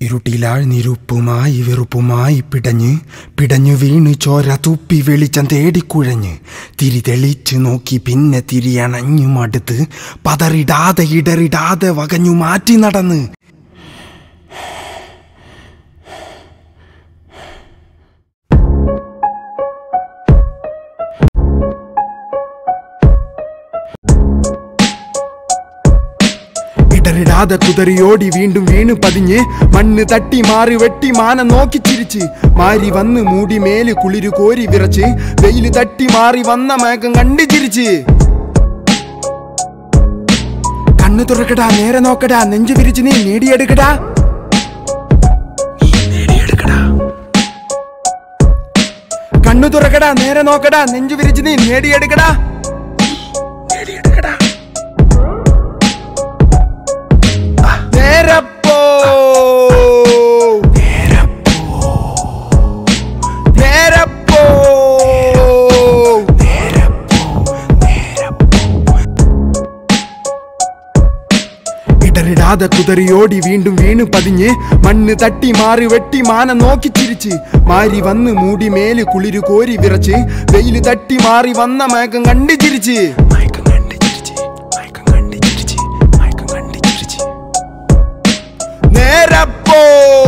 ഇരുട്ടിലാഴ്ന്നിരുപ്പുമായി വെറുപ്പുമായി പിടഞ്ഞു വീണ് ചോര തുപ്പി വെളിച്ചം തേടിക്കുഴഞ്ഞ് തിരി തെളിച്ചു നോക്കി പിന്നെ തിരിയണഞ്ഞു മടുത്ത് പതറിടാതെ ഇടറിടാതെ വകഞ്ഞു മാറ്റി നടന്ന് ഇടറിടാതെ കുതറിയോടി വീണ്ടും വീണ് പതിഞ്ഞ് മണ്ണ് തട്ടി മാറി വെട്ടി മാനം നോക്കി ചിരിച്ച് മാരി വന്ന് മൂടി മേല് കുളിരു കോരി വിറച്ച് വെയില് തട്ടി മാറി വന്ന മേഘം കണ്ടു ചിരിച്ച് കണ്ണു തുറക്കടാ നേരെ നോക്കടാ നെഞ്ചു വിരിച്ച് നീ നേടിയെടുക്കടാ കണ്ണു തുറക്കടാ നേരെ നോക്കടാ നെഞ്ചു വിരിച്ച് നീ നേടിയെടുക്കടാ ഇടറിടാതെ കുതറിയോടി വീണ്ടും വീണ് പതിഞ്ഞ് മണ്ണ് തട്ടി മാറി വെട്ടി മാനം നോക്കി ചിരിച്ച് മാരി വന്ന് മൂടി മേല് കുളിരു കോരി വിറച്ച് വെയില് തട്ടി മാറി വന്ന മേഘം കണ്ടു ചിരിച്ച് നേരപ്പോ